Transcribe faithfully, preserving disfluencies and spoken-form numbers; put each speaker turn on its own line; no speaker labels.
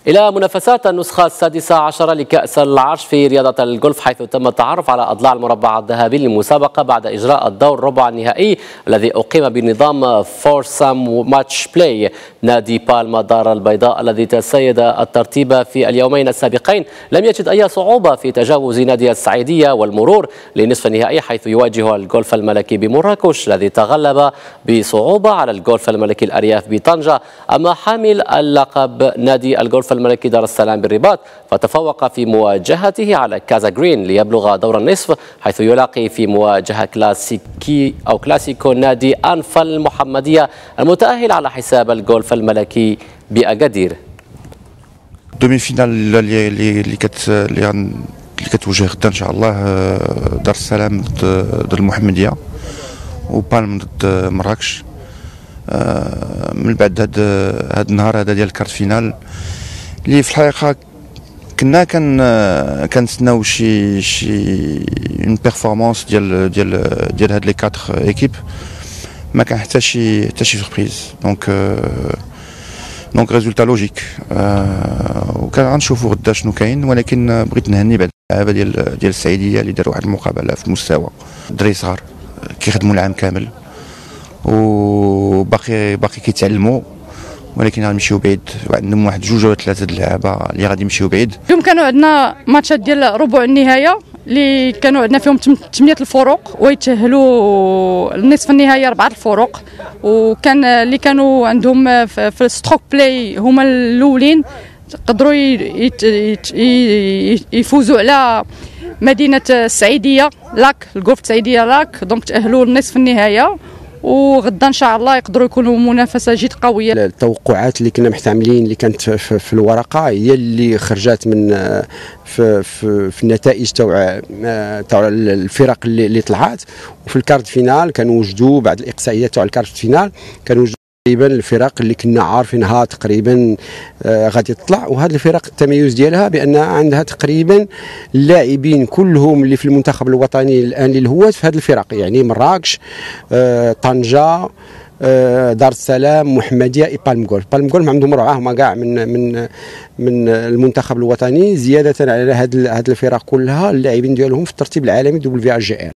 إلى منافسات النسخة السادسة عشرة لكأس العرش في رياضة الجولف، حيث تم التعرف على أضلاع المربع الذهبي للمسابقة بعد إجراء الدور ربع النهائي الذي أقيم بنظام فورسام ماتش بلاي. نادي بالما دار البيضاء الذي تسيد الترتيب في اليومين السابقين لم يجد أي صعوبة في تجاوز نادي السعيدية والمرور لنصف النهائي، حيث يواجه الجولف الملكي بمراكش الذي تغلب بصعوبة على الجولف الملكي الأرياف بطنجة. أما حامل اللقب نادي الجولف الملكي دار السلام بالرباط فتفوق في مواجهته على كازا جرين ليبلغ دور النصف، حيث يلاقي في مواجهة كلاسيكي أو كلاسيكو نادي أنفا المحمدية المتأهل على حساب الجولف الملكي بأكادير.
دومي فينال اللي اللي كت اللي كتواجه غدا ان شاء الله دار السلام ضد المحمديه وبالم ضد مراكش. من بعد هاد هاد النهار هذا ديال الكارت فينال اللي في الحقيقه كنا كان كنتسناو شي شي اون بيرفورمانس ديال ديال ديال هاد لي كاتر ايكيب، ما كان حتى شي حتى شي سوربريز. دونك دونك ريزولتا لوجيك، وكان غنشوفوا غدا شنو كاين. ولكن بغيت نهني بعد اللعابه ديال ديال السعيديه اللي داروا واحد المقابله في المستوى. الدراري صغار كيخدموا العام كامل وباقي باقي كيتعلموا، ولكن غنمشيو بعيد. عندهم واحد جوج ولا ثلاثه د اللعابه اللي غادي يمشيو بعيد.
اليوم كانوا عندنا ماتشات ديال ربع النهايه اللي كانوا عندنا فيهم ثمانية الفروق ويتأهلوا لنصف النهائي أربعة الفروق، وكان اللي كانوا عندهم في الستروك بلاي هما الاولين قدروا يفوزوا على مدينه السعيديه لاك، الجولف السعيديه لاك، دونك تأهلوا لنصف النهايه. وغدا ان شاء الله يقدروا يكونوا منافسه جد قويه.
التوقعات اللي كنا محتملين اللي كانت في, في الورقه هي اللي خرجت من في, في, في النتائج تاع تاع الفرق اللي, اللي طلعت. وفي الكارت فينال كانوا وجدوا بعد الاقصائيات تاع الكارت فينال كانوا وجدوا تقريبا الفرق اللي كنا عارفينها تقريبا آه غادي تطلع. وهذه الفرق التميز ديالها بان عندها تقريبا اللاعبين كلهم اللي في المنتخب الوطني الان للهواة في هذه الفرق، يعني مراكش، آه طنجه، آه دار السلام، محمديه، بالم جولف. بالم جولف عندهم رعاه هما كاع من من من المنتخب الوطني، زياده على هذه هذه الفرق كلها اللاعبين ديالهم في الترتيب العالمي دبليو في جي ار.